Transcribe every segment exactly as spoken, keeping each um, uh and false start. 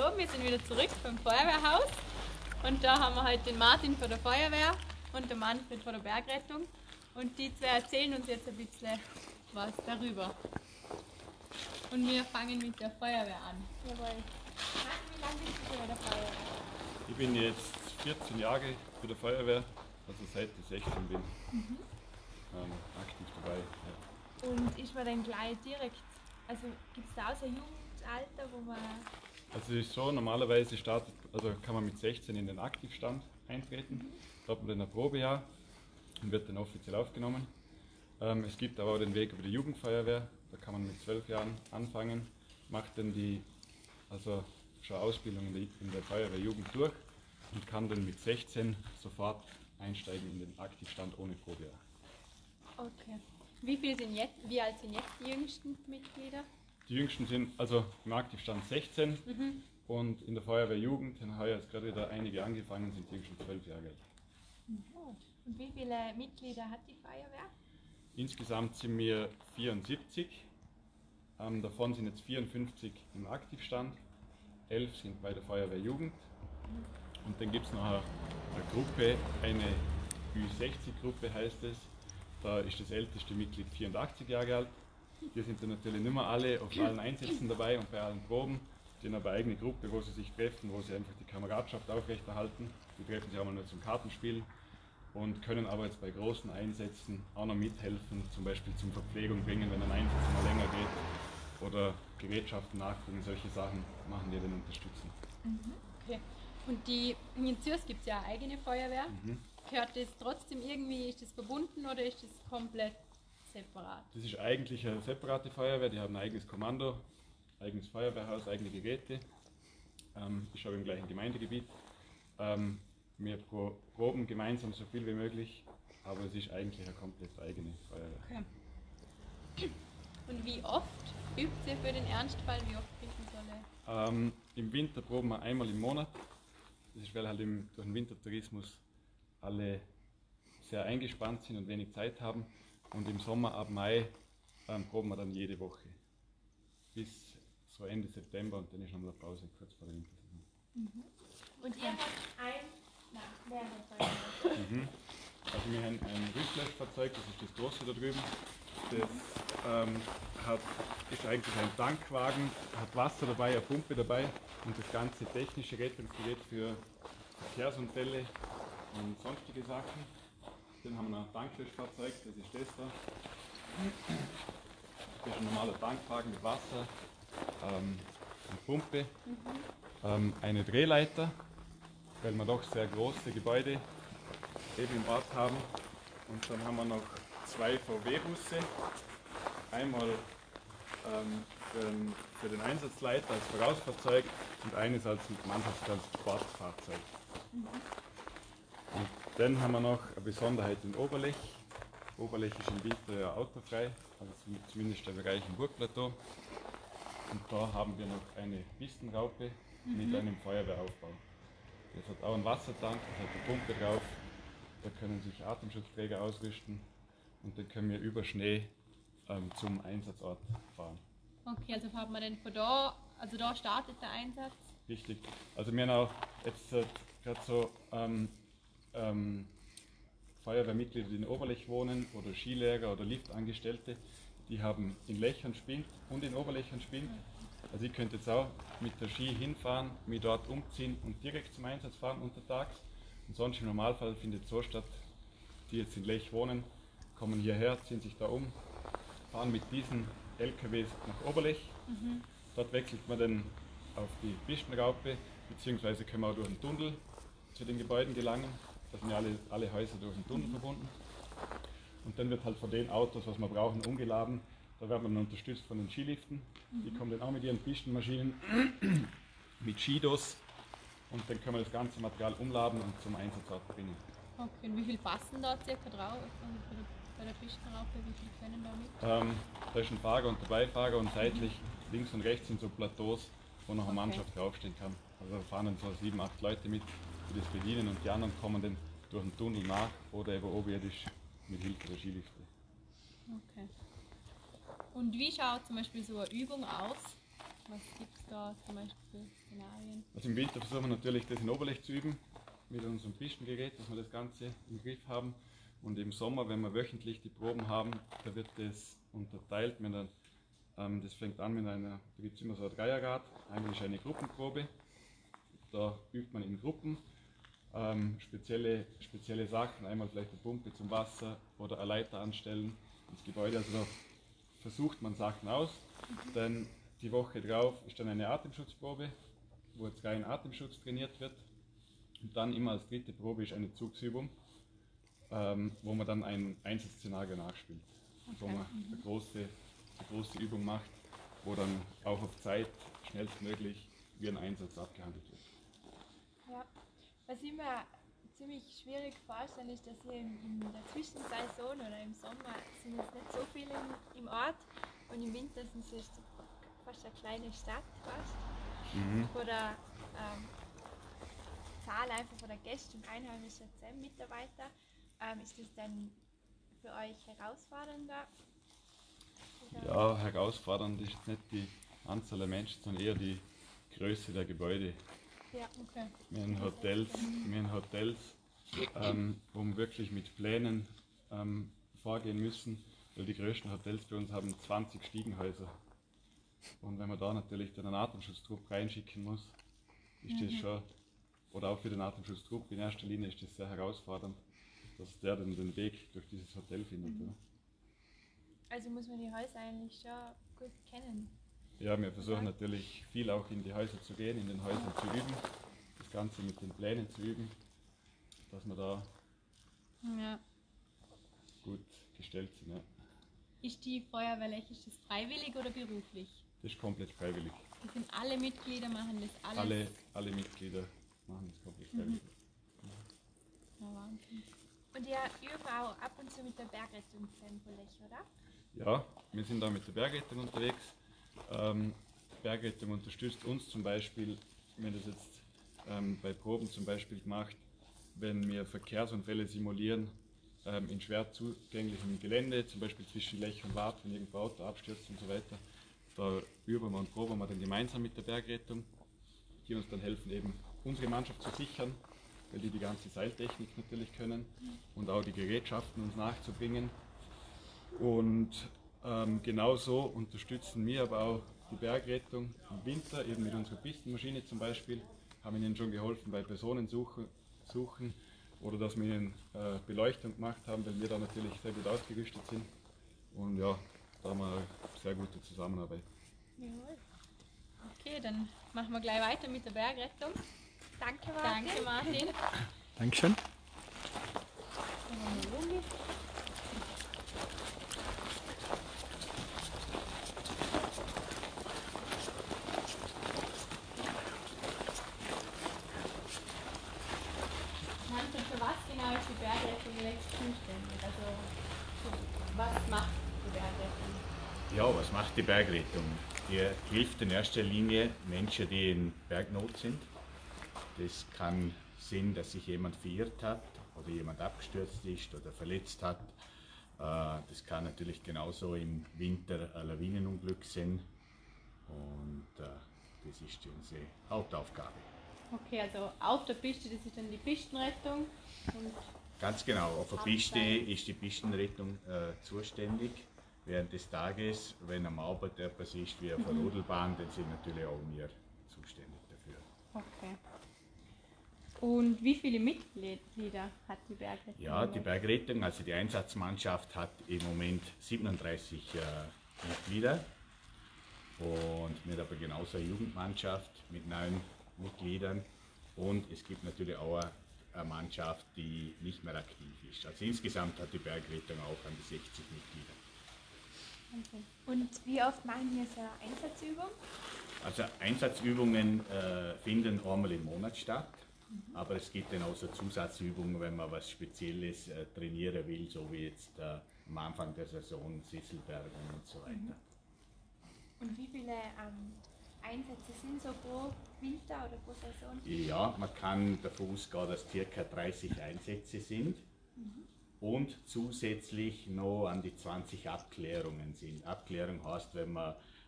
Hallo, wir sind wieder zurück beim Feuerwehrhaus und da haben wir heute den Martin von der Feuerwehr und den Manfred von der Bergrettung und die zwei erzählen uns jetzt ein bisschen was darüber. Und wir fangen mit der Feuerwehr an. Jawohl. Martin, wie lange bist du schon bei der Feuerwehr? Ich bin jetzt vierzehn Jahre bei der Feuerwehr, also seit ich sechzehn bin, mhm. ähm, aktiv dabei. Ja. Und ist man dann gleich direkt, also gibt es da auch so ein Jugendalter, wo man... Also es ist so, normalerweise startet, also kann man mit sechzehn in den Aktivstand eintreten, mhm. da hat man dann ein Probejahr und wird dann offiziell aufgenommen. Ähm, es gibt aber auch den Weg über die Jugendfeuerwehr, da kann man mit zwölf Jahren anfangen, macht dann die also schon Ausbildung in der, in der Feuerwehrjugend durch und kann dann mit sechzehn sofort einsteigen in den Aktivstand ohne Probejahr. Okay. Wie, viel sind jetzt, wie alt sind jetzt die jüngsten Mitglieder? Die jüngsten sind also im Aktivstand sechzehn mhm. und in der Feuerwehrjugend haben heuer jetzt gerade wieder einige angefangen, sind die jüngsten zwölf Jahre alt. Mhm. Und wie viele Mitglieder hat die Feuerwehr? Insgesamt sind wir vierundsiebzig, ähm, davon sind jetzt vierundfünfzig im Aktivstand, elf sind bei der Feuerwehrjugend mhm. und dann gibt es noch eine, eine Gruppe, eine Ü sechzig Gruppe heißt es, da ist das älteste Mitglied vierundachtzig Jahre alt. Wir sind dann natürlich nicht mehr alle auf allen Einsätzen dabei und bei allen Proben. Die haben aber eine eigene Gruppe, wo sie sich treffen, wo sie einfach die Kameradschaft aufrechterhalten. Die treffen sich auch mal nur zum Kartenspielen und können aber jetzt bei großen Einsätzen auch noch mithelfen, zum Beispiel zum Verpflegung bringen, wenn ein Einsatz mal länger geht oder Gerätschaften nachgucken, solche Sachen machen die dann unterstützen. Mhm. Okay. Und die, in Zürs gibt es ja eine eigene Feuerwehr. Mhm. Gehört das trotzdem irgendwie, ist das verbunden oder ist das komplett separat? Das ist eigentlich eine separate Feuerwehr, die haben ein eigenes Kommando, eigenes Feuerwehrhaus, eigene Geräte. Ähm, ist aber im gleichen Gemeindegebiet. Ähm, wir pro proben gemeinsam so viel wie möglich, aber es ist eigentlich eine komplett eigene Feuerwehr. Okay. Und wie oft übt ihr für den Ernstfall? Wie oft kriegen Sie alle? Ähm, Im Winter proben wir einmal im Monat. Das ist, weil halt im, durch den Wintertourismus alle sehr eingespannt sind und wenig Zeit haben. Und im Sommer ab Mai ähm, proben wir dann jede Woche. Bis so Ende September und dann ist noch mal eine Pause kurz vor der Wintersaison. Mhm. Und ihr habt ein, na, mehrere Feuerwehr. Mhm. Also wir haben ein Rücklöschfahrzeug, das ist das große da drüben. Das ähm, hat, ist eigentlich ein Tankwagen, hat Wasser dabei, eine Pumpe dabei und das ganze technische Rettungsgerät für Verkehrsunfälle und sonstige Sachen. Dann haben wir noch ein Tanklöschfahrzeug, das ist das da. Das ist ein normaler Tankwagen mit Wasser, ähm, eine Pumpe, mhm. ähm, eine Drehleiter, weil wir doch sehr große Gebäude eben im Ort haben. Und dann haben wir noch zwei V W-Busse, einmal ähm, für, den, für den Einsatzleiter als Vorausfahrzeug und eines als Mannschaftstransportfahrzeug. Mhm. Und dann haben wir noch eine Besonderheit in Oberlech. Oberlech ist im Winter ja autofrei, also zumindest der Bereich im Burgplateau. Und da haben wir noch eine Pistenraupe mhm. mit einem Feuerwehraufbau. Das hat auch einen Wassertank, das hat eine Pumpe drauf, da können sich Atemschutzträger ausrüsten und dann können wir über Schnee ähm, zum Einsatzort fahren. Okay, also fahren wir denn von da, also da startet der Einsatz? Richtig, also wir haben auch jetzt äh, gerade so ähm, Ähm, Feuerwehrmitglieder, die in Oberlech wohnen oder Skilehrer oder Liftangestellte, die haben in Lechern Spind und in Oberlechern Spind. Also ich könnte jetzt auch mit der Ski hinfahren, mich dort umziehen und direkt zum Einsatz fahren untertags. Und sonst im Normalfall findet es so statt, die jetzt in Lech wohnen, kommen hierher, ziehen sich da um, fahren mit diesen L K Ws nach Oberlech. Mhm. Dort wechselt man dann auf die Pistenraupe, beziehungsweise können wir auch durch den Tunnel zu den Gebäuden gelangen. Da sind ja alle, alle Häuser durch den Tunnel verbunden. Und dann wird halt von den Autos, was wir brauchen, umgeladen. Da werden wir dann unterstützt von den Skiliften. Mhm. Die kommen dann auch mit ihren Pistenmaschinen, mit Skidos. Und dann können wir das ganze Material umladen und zum Einsatzort bringen. Okay, und wie viel passen da circa drauf? Also bei der, bei der Pistenraupe, wie viel können da mit? Ähm, da ist ein Fahrer und der Beifahrer und seitlich mhm. links und rechts sind so Plateaus, wo noch eine okay. Mannschaft draufstehen kann. Also da fahren dann so sieben, acht Leute mit, die das bedienen und die anderen kommen dann durch den Tunnel nach oder eben oberirdisch mit Hilfe der Skilifte. Okay. Und wie schaut zum Beispiel so eine Übung aus? Was gibt es da zum Beispiel für Szenarien? Also im Winter versuchen wir natürlich das in Oberlech zu üben, mit unserem Pistengerät, dass wir das Ganze im Griff haben. Und im Sommer, wenn wir wöchentlich die Proben haben, da wird das unterteilt. Mit einer, ähm, das fängt an mit einer, da gibt es immer so ein Dreierrad, eigentlich eine Gruppenprobe. Da übt man in Gruppen ähm, spezielle, spezielle Sachen, einmal vielleicht eine Pumpe zum Wasser oder eine Leiter anstellen ins Gebäude. Also da versucht man Sachen aus. Mhm. Dann die Woche drauf ist dann eine Atemschutzprobe, wo jetzt rein Atemschutz trainiert wird. Und dann immer als dritte Probe ist eine Zugsübung, ähm, wo man dann ein Einsatzszenario nachspielt. Okay. Wo man mhm. eine, große, eine große Übung macht, wo dann auch auf Zeit schnellstmöglich wie ein Einsatz abgehandelt wird. Ja, was ich mir ziemlich schwierig vorstellen ist, dass hier in, in der Zwischensaison oder im Sommer sind jetzt nicht so viele im, im Ort und im Winter sind es jetzt fast eine kleine Stadt fast. Mhm. Von der ähm, Zahl einfach von der Gäste und einheimischer zehn Mitarbeiter. Ähm, ist das dann für euch herausfordernder? Oder? Ja, herausfordernd ist jetzt nicht die Anzahl der Menschen, sondern eher die Größe der Gebäude. Ja, okay. Wir haben Hotels, wir haben Hotels ähm, wo wir wirklich mit Plänen ähm, vorgehen müssen, weil die größten Hotels bei uns haben zwanzig Stiegenhäuser. Und wenn man da natürlich dann einen Atemschutztrupp reinschicken muss, ist das schon, oder auch für den Atemschutztrupp in erster Linie ist das sehr herausfordernd, dass der dann den Weg durch dieses Hotel findet. Mhm. Also muss man die Häuser eigentlich schon gut kennen. Ja, wir versuchen natürlich viel auch in die Häuser zu gehen, in den Häusern zu üben, das Ganze mit den Plänen zu üben, dass wir da ja. gut gestellt sind. Ja. Ist die Feuerwehr Lech, ist das freiwillig oder beruflich? Das ist komplett freiwillig. Das sind alle Mitglieder, machen das alles? Alle, alle Mitglieder machen das komplett freiwillig. Mhm. Ja, Wahnsinn. Und ihr übt auch ab und zu mit der Bergrettung von Lech, oder? Ja, wir sind da mit der Bergrettung unterwegs. Ähm, Bergrettung unterstützt uns zum Beispiel, wir haben das jetzt ähm, bei Proben zum Beispiel gemacht, wenn wir Verkehrsunfälle simulieren ähm, in schwer zugänglichem Gelände, zum Beispiel zwischen Lech und Waadt, wenn irgendwo Auto abstürzt und so weiter. Da üben wir und proben wir dann gemeinsam mit der Bergrettung, die uns dann helfen, eben unsere Mannschaft zu sichern, weil die die ganze Seiltechnik natürlich können und auch die Gerätschaften uns nachzubringen. Und ähm, genauso unterstützen wir aber auch die Bergrettung im Winter, eben mit unserer Pistenmaschine zum Beispiel, haben ihnen schon geholfen bei Personensuchen suchen, oder dass wir ihnen äh, Beleuchtung gemacht haben, weil wir da natürlich sehr gut ausgerüstet sind. Und ja, da haben wir eine sehr gute Zusammenarbeit. Jawohl. Okay, dann machen wir gleich weiter mit der Bergrettung. Danke Martin. Danke Martin. Dankeschön. Manfred, für was genau ist die Bergrettung Lech zuständig? Also, was macht die Bergrettung? Ja, was macht die Bergrettung? Die hilft in erster Linie Menschen, die in Bergnot sind. Das kann sein, dass sich jemand verirrt hat oder jemand abgestürzt ist oder verletzt hat. Das kann natürlich genauso im Winter ein Lawinenunglück sein. Und das ist unsere Hauptaufgabe. Okay, also auf der Piste, das ist dann die Pistenrettung. Und Ganz genau, auf der Piste ist die Pistenrettung äh, zuständig. Während des Tages, wenn am Abend etwas ist wie auf der Rodelbahn, dann sind natürlich auch wir zuständig dafür. Okay. Und wie viele Mitglieder hat die Bergrettung? Ja, die Bergrettung, also die Einsatzmannschaft, hat im Moment siebenunddreißig äh, Mitglieder. Und wir haben aber genauso eine Jugendmannschaft mit neun Mitgliedern. Und es gibt natürlich auch eine Mannschaft, die nicht mehr aktiv ist. Also insgesamt hat die Bergrettung auch an die sechzig Mitglieder. Okay. Und wie oft machen wir so eine Einsatzübung? Also Einsatzübungen äh, finden einmal im Monat statt, mhm. aber es gibt dann auch so Zusatzübungen, wenn man was Spezielles äh, trainieren will, so wie jetzt äh, am Anfang der Saison Sesselbergung und so weiter. Mhm. Und wie viele ähm, Einsätze sind so pro Winter oder pro Saison? Ja, man kann davon ausgehen, dass ca. dreißig Einsätze sind. Mhm. Und zusätzlich noch an die zwanzig Abklärungen sind. Abklärung heißt, wenn man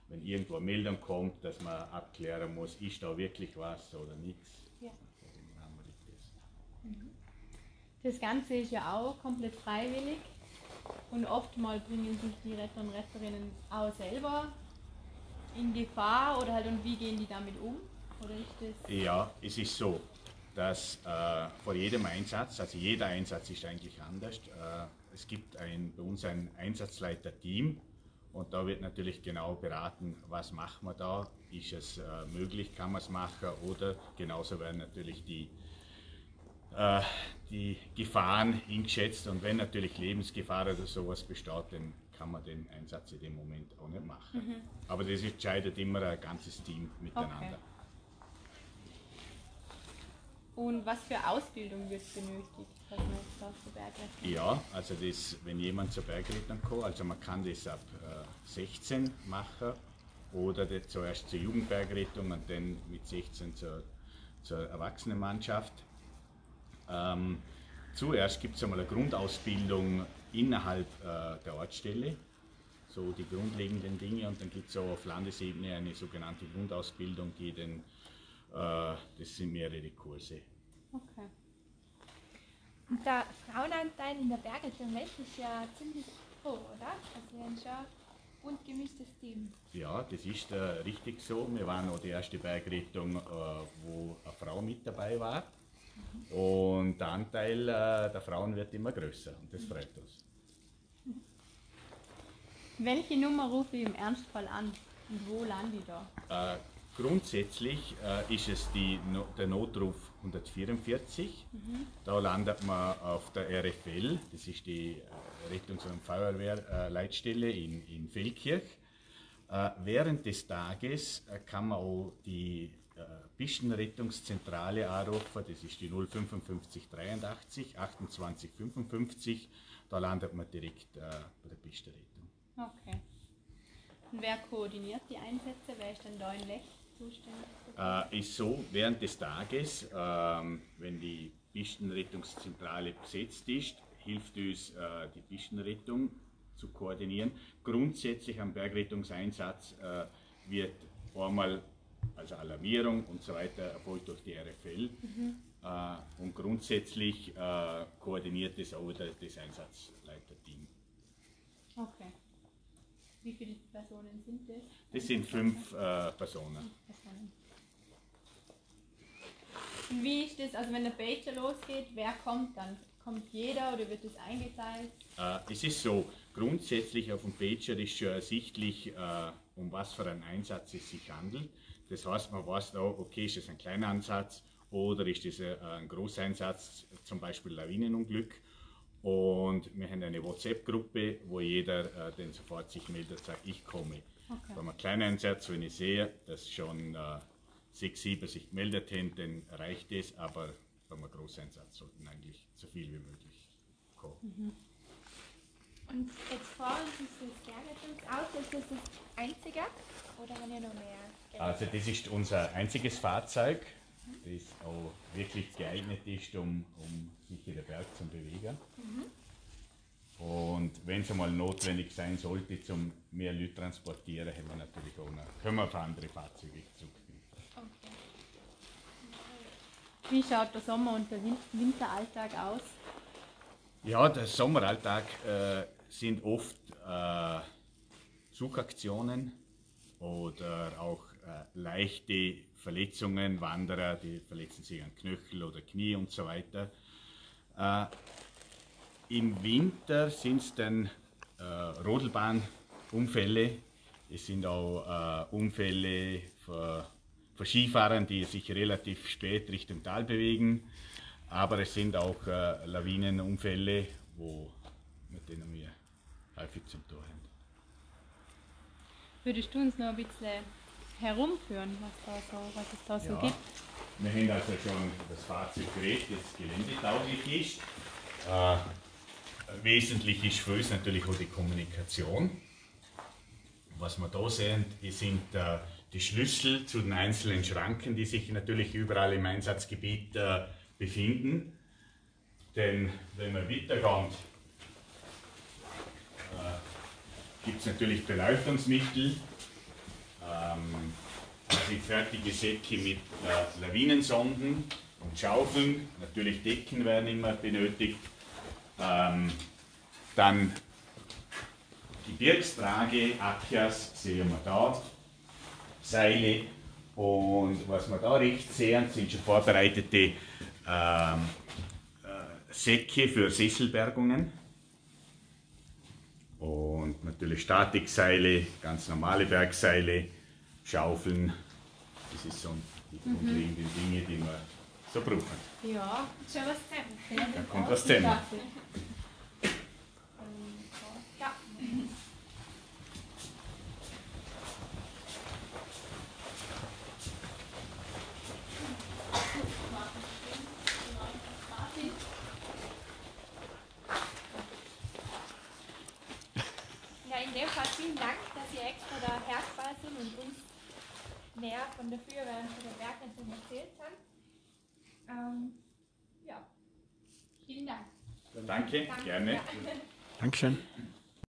wenn irgendwo eine Meldung kommt, dass man abklären muss, ist da wirklich was oder nichts. Ja. Dann haben wir die Tests. Das Ganze ist ja auch komplett freiwillig und oftmals bringen sich die Retter und Retterinnen auch selber in Gefahr oder halt und wie gehen die damit um? Oder ist das Ja, es ist so, dass äh, vor jedem Einsatz, also jeder Einsatz ist eigentlich anders, äh, es gibt ein, bei uns ein Einsatzleiter-Team und da wird natürlich genau beraten, was machen wir da, ist es äh, möglich, kann man es machen oder genauso werden natürlich die, äh, die Gefahren eingeschätzt und wenn natürlich Lebensgefahr oder sowas besteht, dann kann man den Einsatz in dem Moment auch nicht machen. Mhm. Aber das entscheidet immer ein ganzes Team miteinander. Okay. Und was für Ausbildung wird benötigt, dass man jetzt da zur Bergrettung? Ja, also das, wenn jemand zur Bergrettung kommt, also man kann das ab äh, sechzehn machen oder das zuerst zur Jugendbergrettung und dann mit sechzehn zur, zur Erwachsenenmannschaft. Ähm, zuerst gibt es einmal eine Grundausbildung innerhalb äh, der Ortsstelle, so die grundlegenden Dinge und dann gibt es auch auf Landesebene eine sogenannte Grundausbildung, die dann das sind mehrere Kurse. Okay. Und der Frauenanteil in der Bergrettung West ist ja ziemlich hoch, oder? Also wir haben schon ein bunt gemischtes Team. Ja, das ist äh, richtig so. Wir waren auch die erste Bergrettung, äh, wo eine Frau mit dabei war. Mhm. Und der Anteil äh, der Frauen wird immer größer und das freut uns. Welche Nummer rufe ich im Ernstfall an und wo lande ich da? Äh, Grundsätzlich äh, ist es die, no, der Notruf hundertvierundvierzig. Mhm. Da landet man auf der R F L, das ist die äh, Rettungs- und Feuerwehrleitstelle äh, in, in Feldkirch. Äh, während des Tages äh, kann man auch die äh, Pistenrettungszentrale anrufen, das ist die null fünfundfünfzig dreiundachtzig achtundzwanzig fünfundfünfzig. Da landet man direkt äh, bei der Pistenrettung. Okay. Und wer koordiniert die Einsätze? Wer ist denn da in Lech zuständig? Äh, ist so, während des Tages, ähm, wenn die Pistenrettungszentrale besetzt ist, hilft uns äh, die Pistenrettung zu koordinieren. Grundsätzlich am Bergrettungseinsatz äh, wird einmal also Alarmierung und so weiter erfolgt durch die R F L mhm. äh, und grundsätzlich äh, koordiniert es auch das, das Einsatzleiterteam. Okay. Wie viele Personen sind das? Das sind fünf äh, Personen. Personen. Und wie ist das, also wenn der Pager losgeht, wer kommt dann? Kommt jeder oder wird das eingeteilt? Äh, es ist so, grundsätzlich auf dem Pager ist schon ersichtlich, äh, um was für einen Einsatz es sich handelt. Das heißt, man weiß da, okay, ist das ein kleiner Einsatz oder ist das ein, ein Großeinsatz, zum Beispiel Lawinenunglück. Und wir haben eine WhatsApp-Gruppe, wo jeder äh, den sofort sich meldet und sagt, ich komme. Okay. Bei einem kleinen Einsatz, wenn ich sehe, dass schon äh, sechs, sieben sich gemeldet haben, dann reicht es, aber bei einem Großeinsatz sollten eigentlich so viel wie möglich kommen. Mhm. Und jetzt vor uns ist das Bergrettungsauto, ist das das einzige oder haben wir noch mehr? Also das ist unser einziges Fahrzeug, das auch wirklich geeignet ist, um, um sich in den Berg zu bewegen. Mhm. Und wenn es einmal notwendig sein sollte, zum mehr Leute transportieren, haben wir natürlich auch noch, können wir auf andere Fahrzeuge zugreifen. Okay. Wie schaut der Sommer- und der Winteralltag aus? Ja, der Sommeralltag äh, sind oft äh, Suchaktionen oder auch äh, leichte Verletzungen, Wanderer, die verletzen sich an Knöchel oder Knie und so weiter. Äh, Im Winter sind es dann äh, Rodelbahnunfälle, es sind auch äh, Unfälle von, von Skifahrern, die sich relativ spät Richtung Tal bewegen, aber es sind auch äh, Lawinenunfälle, wo, mit denen wir häufig zum Tor haben. Würdest du uns noch ein bisschen herumführen, was, da so, was es da so Ja, gibt? wir haben also schon das Fahrzeug geredet, das geländetauglich ist. Äh, wesentlich ist für uns natürlich auch die Kommunikation. Was wir da sehen, sind äh, die Schlüssel zu den einzelnen Schranken, die sich natürlich überall im Einsatzgebiet äh, befinden. Denn wenn wir weitergehen, äh, gibt es natürlich Beleuchtungsmittel. ähm, also fertige Säcke mit äh, Lawinensonden und Schaufeln. Natürlich Decken werden immer benötigt. Ähm, dann Gebirgstrage, Akjas sehen wir da, Seile, und was wir da rechts sehen, sind schon vorbereitete ähm, äh, Säcke für Sesselbergungen. Und natürlich Statikseile, ganz normale Bergseile, Schaufeln. Das sind so die grundlegenden Dinge, die wir so brauchen. Ja, schon was zusammen. Da kommt was zusammen. Ja. Ja, in dem Fall vielen Dank, dass ihr extra da hergefahren sind und uns mehr von der Feuerwehr und von der Bergrettung erzählt habt. Ähm, ja, vielen Dank. Danke, Danke. gerne. Ja. Dankeschön.